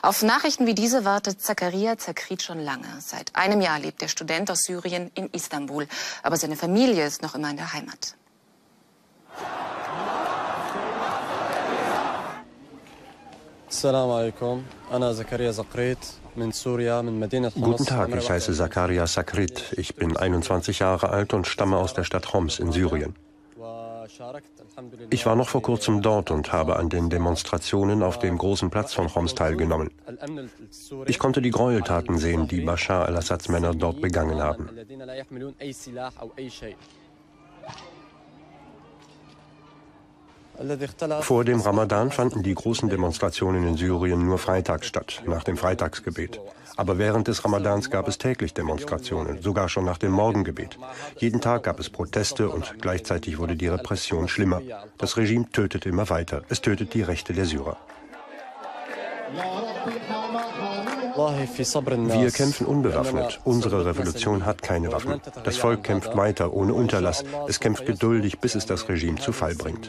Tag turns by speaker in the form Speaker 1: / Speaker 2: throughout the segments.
Speaker 1: Auf Nachrichten wie diese wartet Zakaria Zakrit schon lange. Seit einem Jahr lebt der Student aus Syrien in Istanbul. Aber seine Familie ist noch immer in der Heimat.
Speaker 2: Guten Tag, ich heiße Zakaria Zakrit. Ich bin 21 Jahre alt und stamme aus der Stadt Homs in Syrien. Ich war noch vor kurzem dort und habe an den Demonstrationen auf dem großen Platz von Homs teilgenommen. Ich konnte die Gräueltaten sehen, die Bashar al-Assads Männer dort begangen haben. Vor dem Ramadan fanden die großen Demonstrationen in Syrien nur freitags statt, nach dem Freitagsgebet. Aber während des Ramadans gab es täglich Demonstrationen, sogar schon nach dem Morgengebet. Jeden Tag gab es Proteste und gleichzeitig wurde die Repression schlimmer. Das Regime tötet immer weiter. Es tötet die Rechte der Syrer. Wir kämpfen unbewaffnet. Unsere Revolution hat keine Waffen. Das Volk kämpft weiter, ohne Unterlass. Es kämpft geduldig, bis es das Regime zu Fall bringt.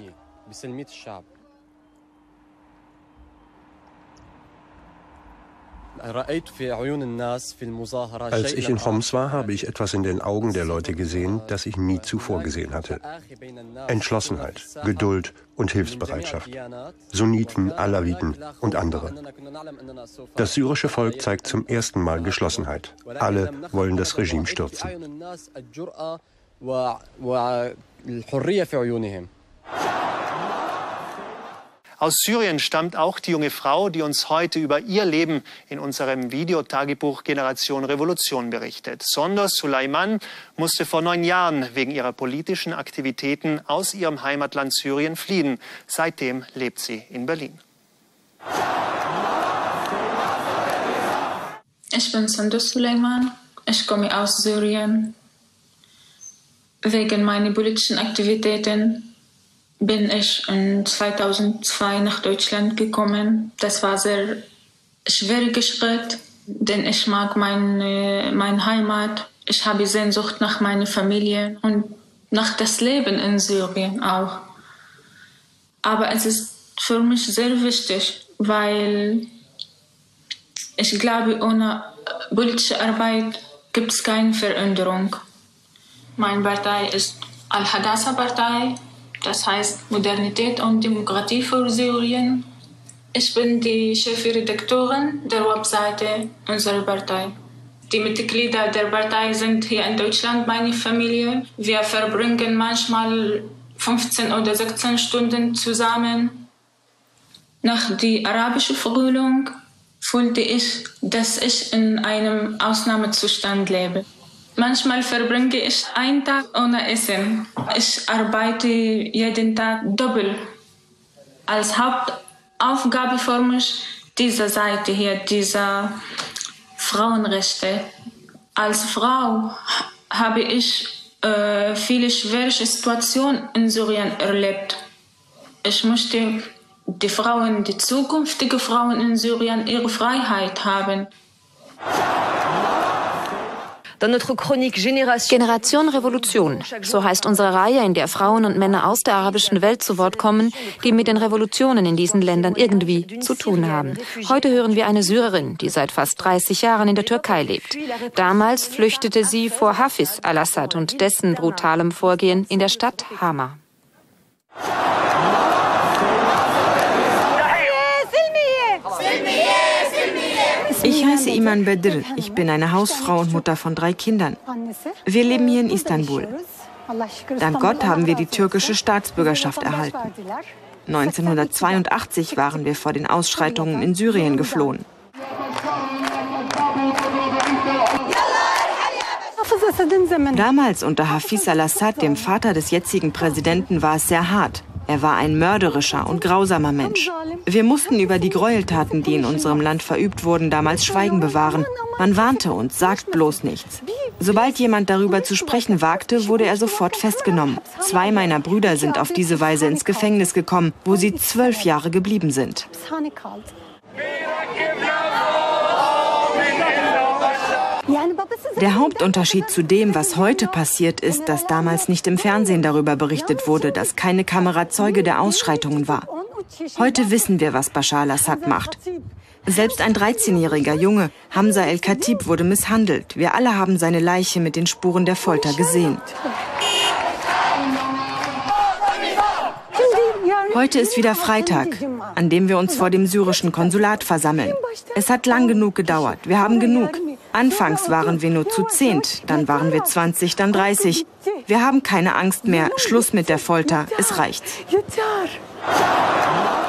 Speaker 2: Als ich in Homs war, habe ich etwas in den Augen der Leute gesehen, das ich nie zuvor gesehen hatte. Entschlossenheit, Geduld und Hilfsbereitschaft. Sunniten, Alawiten und andere. Das syrische Volk zeigt zum ersten Mal Geschlossenheit. Alle wollen das Regime stürzen.
Speaker 3: Aus Syrien stammt auch die junge Frau, die uns heute über ihr Leben in unserem Videotagebuch Generation Revolution berichtet. Sonders Sulaiman musste vor 9 Jahren wegen ihrer politischen Aktivitäten aus ihrem Heimatland Syrien fliehen. Seitdem lebt sie in Berlin.
Speaker 4: Ich bin Sonders Sulaiman. Ich komme aus Syrien. Wegen meiner politischen Aktivitäten bin ich in 2002 nach Deutschland gekommen. Das war ein sehr schwieriger Schritt, denn ich mag meine Heimat. Ich habe Sehnsucht nach meiner Familie und nach das Leben in Syrien auch. Aber es ist für mich sehr wichtig, weil ich glaube, ohne politische Arbeit gibt es keine Veränderung. Meine Partei ist Al-Hadassa-Partei. Das heißt Modernität und Demokratie für Syrien. Ich bin die Chefredaktorin der Webseite unserer Partei. Die Mitglieder der Partei sind hier in Deutschland, meine Familie. Wir verbringen manchmal 15 oder 16 Stunden zusammen. Nach der arabischen Frühling fühlte ich, dass ich in einem Ausnahmezustand lebe. Manchmal verbringe ich einen Tag ohne Essen. Ich arbeite jeden Tag doppelt. Als Hauptaufgabe für mich diese Seite hier, diese Frauenrechte. Als Frau habe ich viele schwere Situationen in Syrien erlebt. Ich möchte die Frauen, die zukünftigen Frauen in Syrien, ihre Freiheit haben.
Speaker 5: Generation Revolution, so heißt unsere Reihe, in der Frauen und Männer aus der arabischen Welt zu Wort kommen, die mit den Revolutionen in diesen Ländern irgendwie zu tun haben. Heute hören wir eine Syrerin, die seit fast 30 Jahren in der Türkei lebt. Damals flüchtete sie vor Hafiz al-Assad und dessen brutalem Vorgehen in der Stadt Hama.
Speaker 6: Ich heiße Iman Bedr. Ich bin eine Hausfrau und Mutter von 3 Kindern. Wir leben hier in Istanbul. Dank Gott haben wir die türkische Staatsbürgerschaft erhalten. 1982 waren wir vor den Ausschreitungen in Syrien geflohen. Damals unter Hafiz al-Assad, dem Vater des jetzigen Präsidenten, war es sehr hart. Er war ein mörderischer und grausamer Mensch. Wir mussten über die Gräueltaten, die in unserem Land verübt wurden, damals Schweigen bewahren. Man warnte uns, sagt bloß nichts. Sobald jemand darüber zu sprechen wagte, wurde er sofort festgenommen. 2 meiner Brüder sind auf diese Weise ins Gefängnis gekommen, wo sie 12 Jahre geblieben sind. Der Hauptunterschied zu dem, was heute passiert, ist, dass damals nicht im Fernsehen darüber berichtet wurde, dass keine Kamera Zeuge der Ausschreitungen war. Heute wissen wir, was Bashar al-Assad macht. Selbst ein 13-jähriger Junge, Hamza El-Khatib, wurde misshandelt. Wir alle haben seine Leiche mit den Spuren der Folter gesehen. Heute ist wieder Freitag, an dem wir uns vor dem syrischen Konsulat versammeln. Es hat lang genug gedauert. Wir haben genug. Anfangs waren wir nur zu 10, dann waren wir 20, dann 30. Wir haben keine Angst mehr. Schluss mit der Folter. Es reicht.